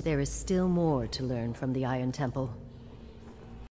There is still more to learn from the Iron Temple.